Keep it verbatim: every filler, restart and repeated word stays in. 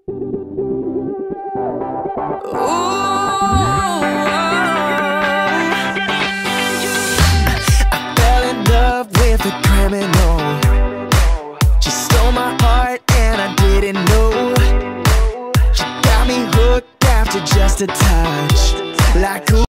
I fell in love with a criminal. She stole my heart and I didn't know. She got me hooked after just a touch, like